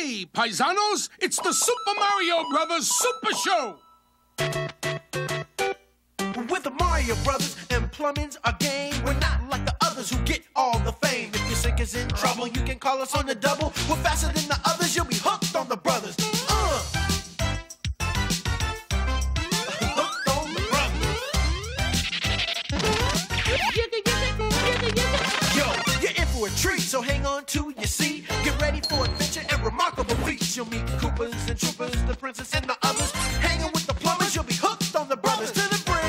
Hey, paisanos, it's the Super Mario Brothers Super Show! With the Mario Brothers and plumbing's our game. We're not like the others who get all the fame. If your sink is in trouble, you can call us on the double. We're faster than the others, you'll be hooked on the brothers. Hooked on the brothers. Yo, you're in for a treat, so hang on to your seat. Get ready for adventure and remarkable feats. You'll meet Koopas and Troopers, the princess and the others. Hanging with the plumbers, you'll be hooked on the brothers. To the bridge.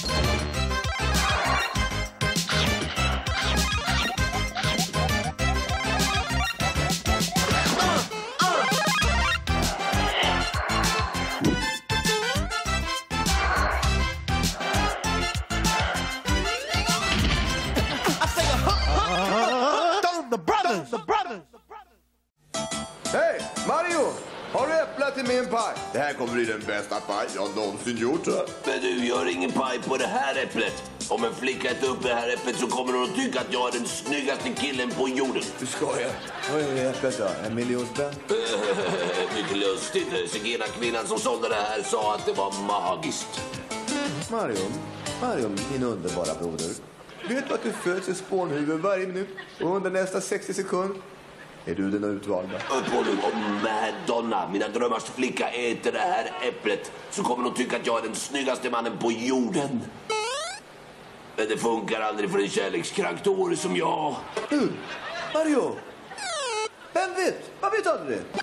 Hej, Mario! Har du äpple till min paj? Det här kommer bli den bästa paj jag någonsin gjort. Men du gör ingen paj på det här äpplet. Om en flicka äter upp det här äpplet så kommer hon att tycka att jag är den snyggaste killen på jorden. Du skojar. Vad är det äpplet då? 1 miljon spänn? Mycket lustigt. Zigenarkvinnan som sålde det här sa att det var magiskt. Mario, min underbara broder. Vet du att du föds i spånhuvud varje minut och under nästa 60 sekunder är du den utvalda? Om Madonna, mina drömmars flicka, äter det här äpplet så kommer hon tycka att jag är den snyggaste mannen på jorden. Men det funkar aldrig för en kärlekskrank dåre som jag. Mario! Vem vet? Vad vet aldrig det?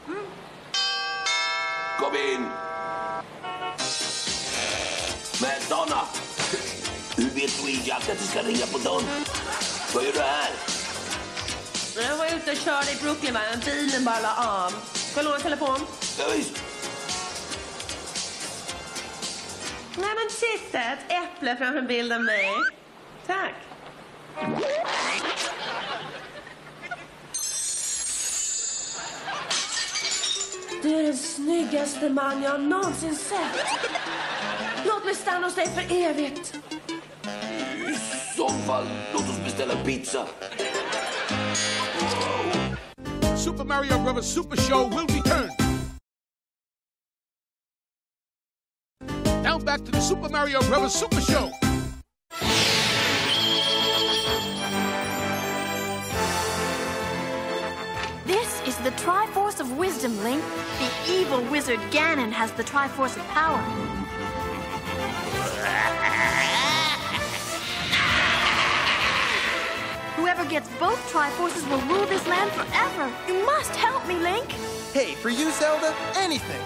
Kom in! Madonna! Hur vet Luigi att det ska ringa på dörren? Vad gör du här? Jag var ute och körde i Brooklyn, men bilen bara la av. Får jag låna telefon? Ja, visst. Nej, men titta, ett äpple framför en bild av mig. Tack. Du är den snyggaste man jag någonsin sett. Låt mig stanna hos dig för evigt. I så fall, låt oss beställa pizza. Super Mario Brothers Super Show will return. Now back to the Super Mario Brothers Super Show. This is the Triforce of Wisdom, Link. The evil wizard Ganon has the Triforce of Power. Whoever gets both Triforces will rule this land forever. You must help me, Link. Hey, for you, Zelda, anything.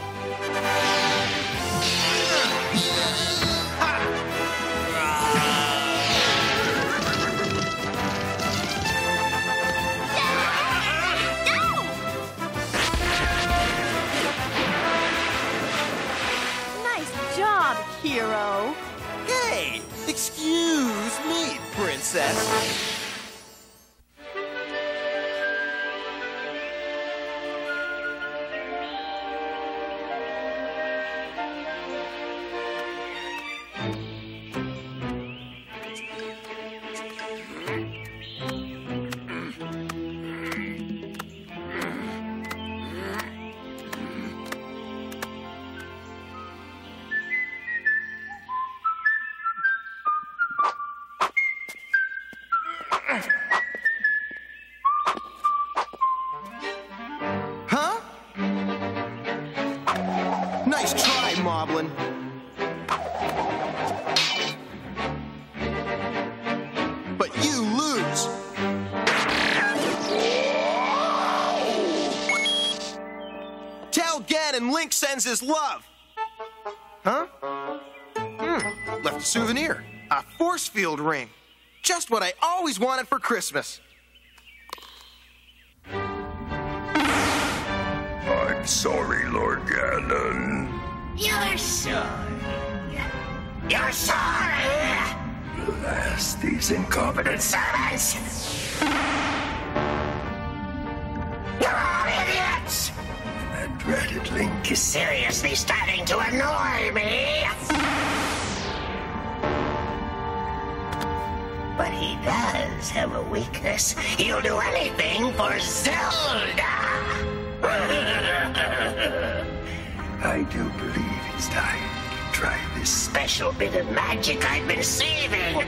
Nice job, hero. Hey, excuse me, princess. Huh? Nice try, Moblin. But you lose. Tell Ganon Link sends his love. Huh? Left a souvenir. A force field ring. Just what I always wanted for Christmas. I'm sorry, Lord Ganon. You're sorry. You're sorry. Blast these incompetent Servants. You're all idiots. That dreaded Link is Seriously starting to annoy me. But he does have a weakness. He'll do anything for Zelda. I do believe it's time to try this Special bit of magic I've been saving.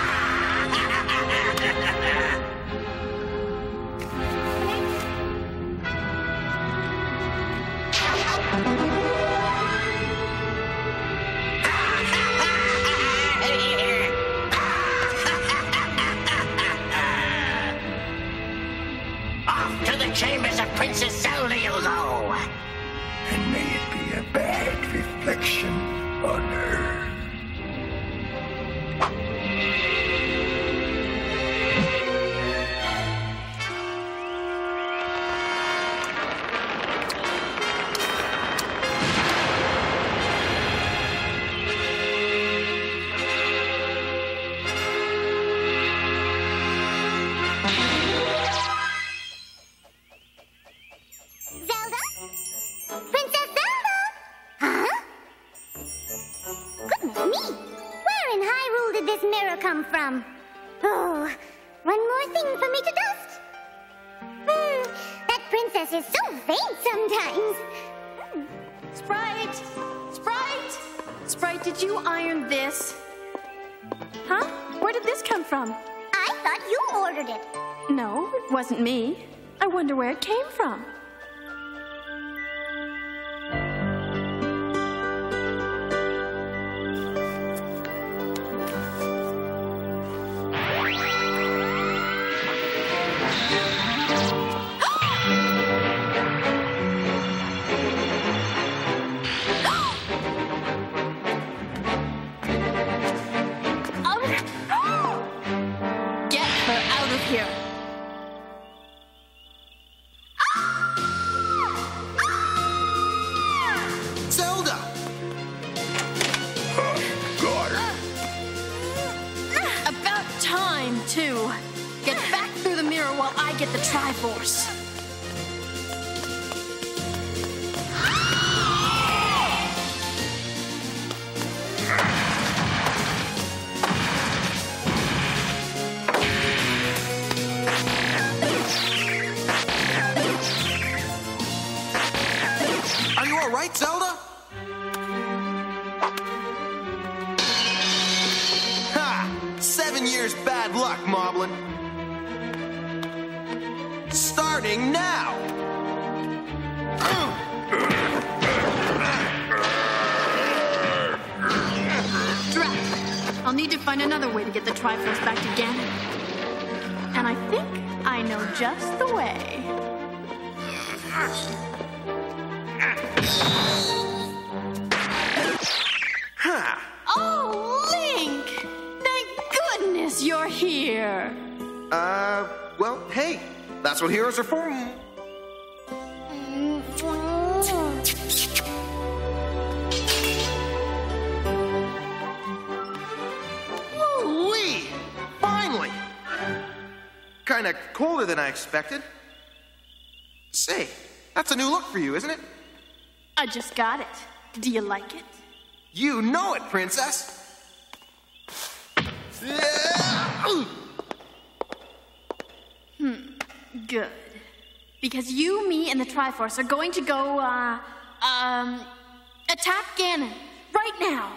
Off to the chambers of Princess Zelda you'll go. and may it be a bad reflection on her. Did you iron this? Huh? Where did this come from? I thought you ordered it. No, it wasn't me. I wonder where it came from. Get back through the mirror while I get the Triforce. Are you all right, Zelda? Ha! 7 years bad luck, Moblin. Starting now! Drat! I'll need to find another way to get the Triforce back to Ganon. And I think I know just the way. Huh. Oh, Link! Thank goodness you're here! Well, hey. That's what heroes are for. Woo-wee! Finally! Kinda colder than I expected. Say, that's a new look for you, isn't it? I just got it. Do you like it? You know it, Princess! Good. Because you, me, and the Triforce are going to go, attack Ganon. Right now.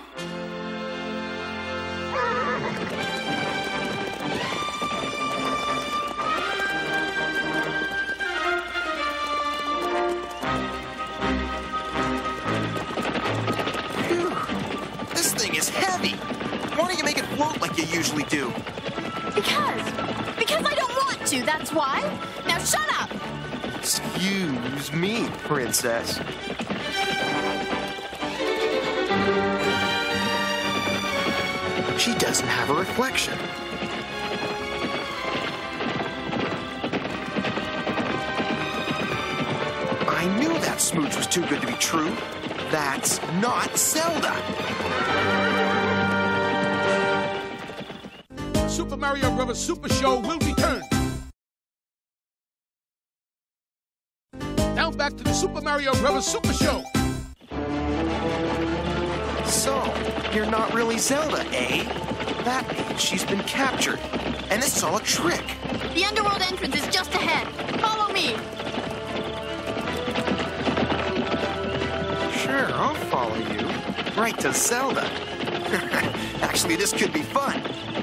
Phew. This thing is heavy. Why don't you make it float like you usually do? Because I don't want to, that's why. Now shut up! Excuse me, Princess. She doesn't have a reflection. I knew that smooch was too good to be true. That's not Zelda. Super Mario Bros. Super Show will return. Now back to the Super Mario Bros. Super Show. So, you're not really Zelda, eh? That means she's been captured. And this is all a trick. The underworld entrance is just ahead. Follow me. Sure, right to Zelda. Actually, this could be fun.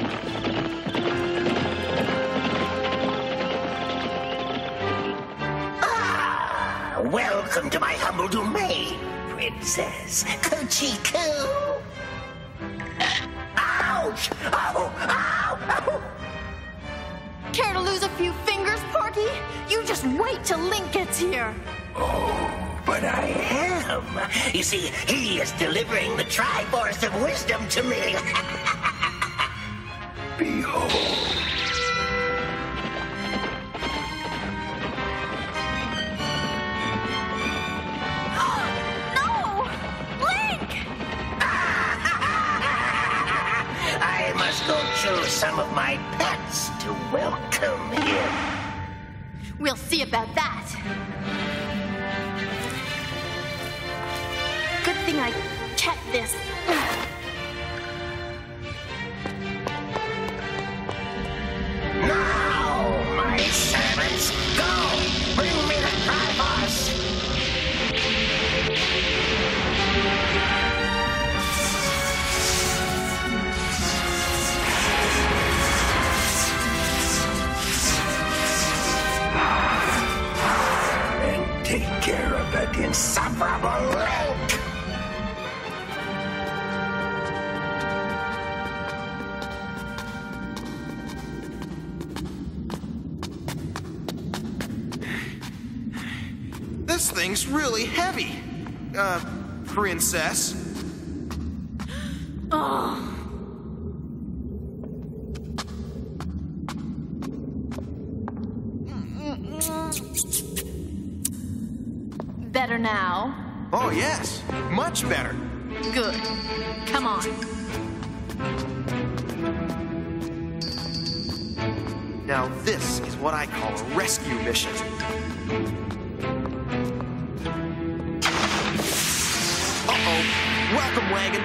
Welcome to my humble domain, Princess Cochico. Ouch! Ow! Ow! Ow! Care to lose a few fingers, Porky? You just wait till Link gets here. Oh, but I am. You see, he is delivering the Triforce of Wisdom to me. Behold. Go choose some of my pets to welcome him. We'll see about that. Good thing I kept this. Now, my servants, go! Bring me the Triforce! Take care of that insufferable Link! This thing's really heavy. Princess. Oh. Better now? Oh, yes. Much better. Good. Come on. Now this is what I call a rescue mission. Uh-oh. Welcome, wagon.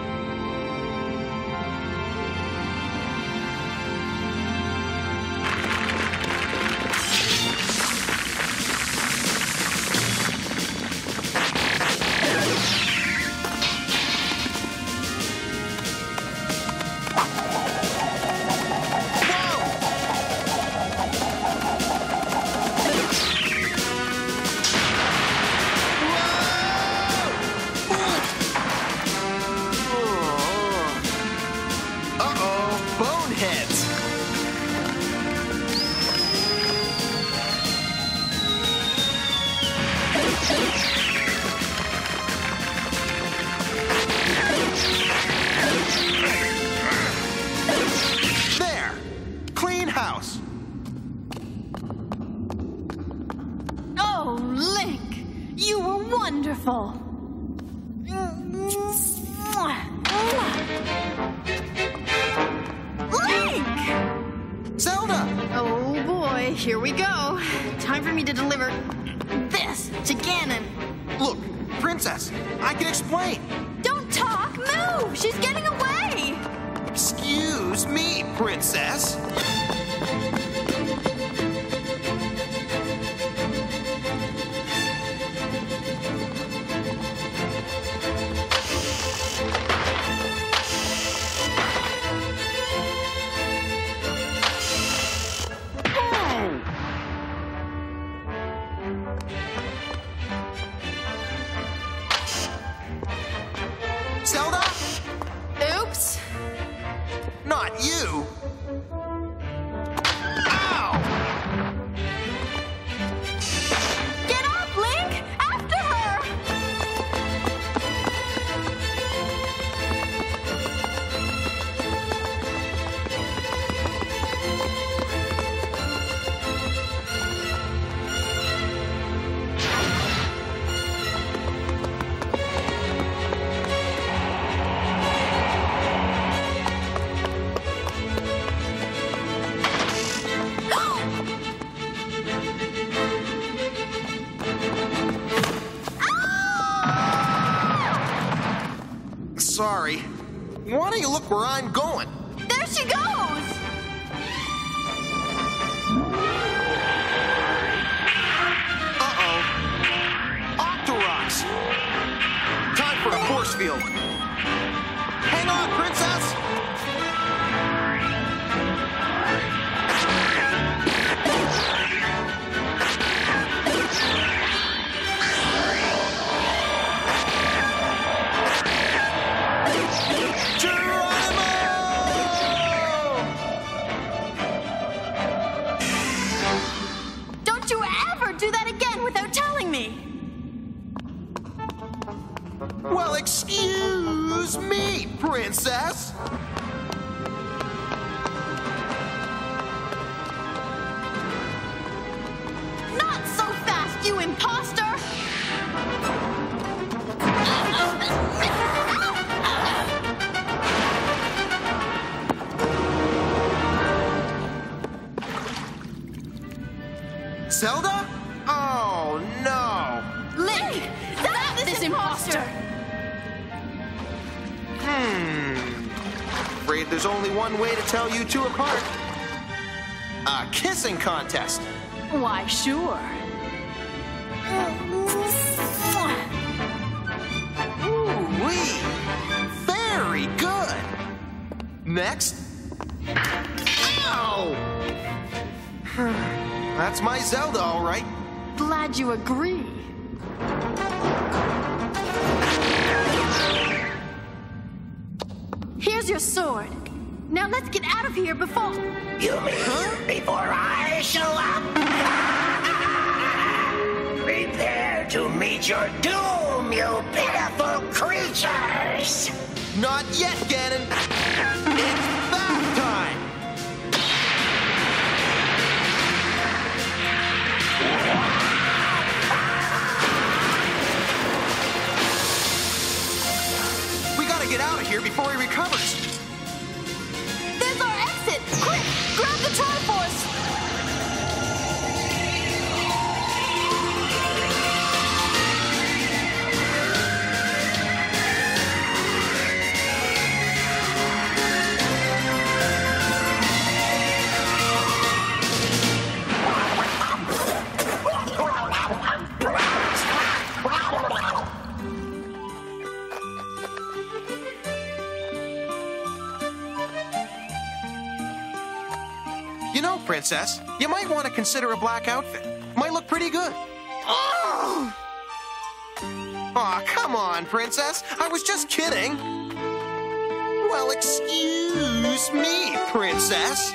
Wonderful. Link! Zelda! Oh boy, here we go. Time for me to deliver this to Ganon. Look, Princess, I can explain. Don't talk, move! She's getting away! Excuse me, Princess. Zelda? Oops. Not you. Ow! Get up, Link! After her! Sorry. Why don't you look where I'm going? There she goes! Uh-oh. Octoroks! Time for a force field. Hang on, princess! Don't you ever do that again without telling me! Well, excuse me, princess! Not so fast, you imposter! Zelda? Oh, no! Link! That's this imposter! Afraid there's only one way to tell you two apart. A kissing contest. Why, sure. Ooh-wee! Very good! Next. Ow! That's my Zelda, all right. Glad you agree. Here's your sword. Now let's get out of here before... You mean before I show up? Prepare to meet your doom, you pitiful creatures! Not yet, Ganon. It's bath time. We gotta get out of here before he recovers. There's our exit! Quick! Grab the Triforce! You know, princess, you might want to consider a black outfit. Might look pretty good. Aw, come on, princess. I was just kidding. Well, excuse me, princess.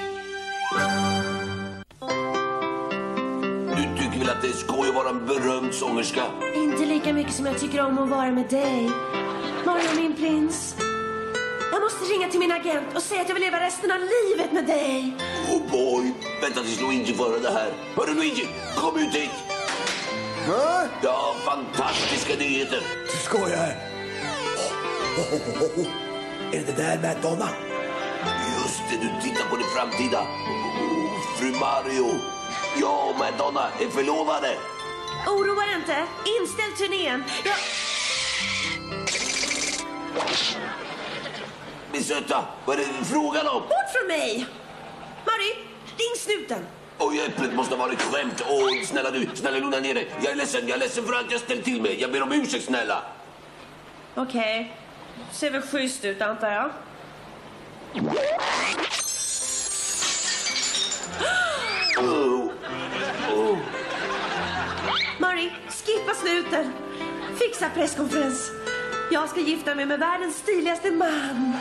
Du tycker väl att det är skoj att vara en berömd sångerska? Inte lika mycket som jag tycker om att vara med dig. Mario, min prins. Jag måste ringa till min agent och säga att jag vill leva resten av livet med dig. Oh boy, vänta tills Luigi får höra det här. Hörru Luigi, kom ut hit. Va? Ja, fantastiska nyheter. Du skojar. Är det där Madonna? Just det, du tittar på det framtida. Fru Mario. Jag och Madonna är förlovade. Oroa dig inte. Inställ turnén. Min söta, vad är det frågan om? Bort från mig! Marie, ring snuten. Oj, äpplet måste ha varit skämt. Åh, snälla du, snälla lugna ner dig. Jag är ledsen för att jag ställt till mig. Jag ber om ursäkt, snälla. Okej. Ser väl schysst ut, antar jag. Marie, skippa snuten. Fixa presskonferens. Jag ska gifta mig med världens stiligaste man.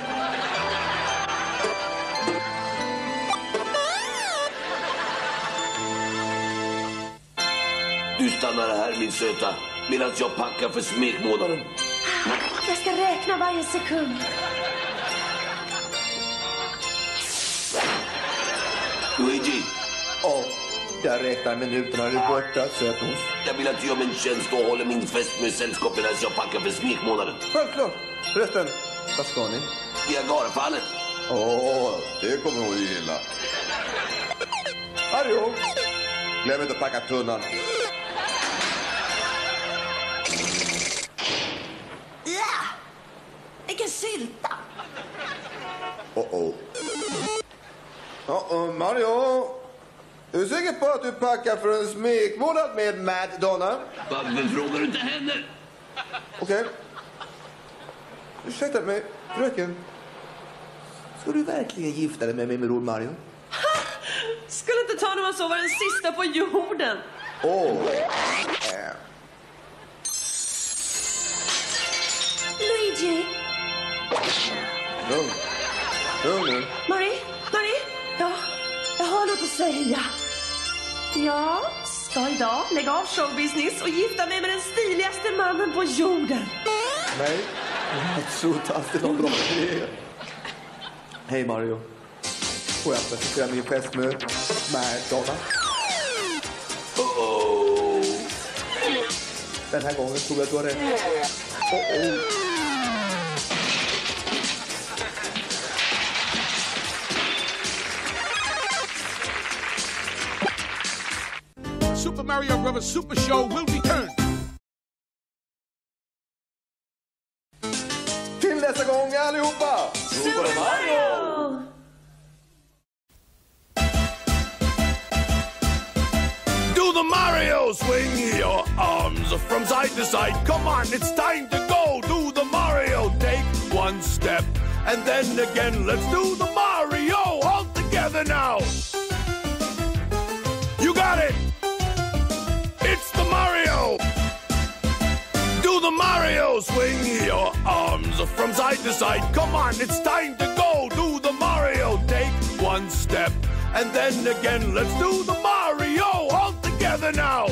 Du stannar här, min söta, medan jag packar för smekmånaden. Jag ska räkna varje sekund. Luigi, Jag räknar minuterna är borta, sötnos. jag vill att du gör mig en tjänst och håller min fest med sällskap medan jag packar för smekmånaden. Självklart. Förresten, vad ska ni? Niagarafallet. Det kommer hon gilla. Adjå. Glöm inte att packa tunnan. Ja! Vilken sylta! Mario. Är du säker på att du packar för en smekmånad med Madonna? Varför frågar du inte henne? Okej. Ursäkta mig, fröken. Ska du verkligen gifta dig med min bror Mario? Skulle inte ta när man så var den sista på jorden. Luigi. Lugn nu. Marie? Ja, jag har något att säga. Jag ska idag lägga av showbusiness och gifta mig med den stiligaste mannen på jorden. Nej, jag tror inte alltid någon bra idé. Hej Mario. Får jag presentera min fästmö, Madonna? Den här gången tror jag att du har rätt. Super Mario Brothers Super Show will return. Till nästa gång allihopa! Super Mario! Do the Mario! Swing your arms from side to side. Come on, it's time to go. Do the Mario. Take one step and then again. Let's do the Mario all together now. You got it! It's the Mario! Do the Mario! Swing your arms from side to side. Come on, it's time to go. Do the Mario. Take one step and then again. Let's do the Mario all together now.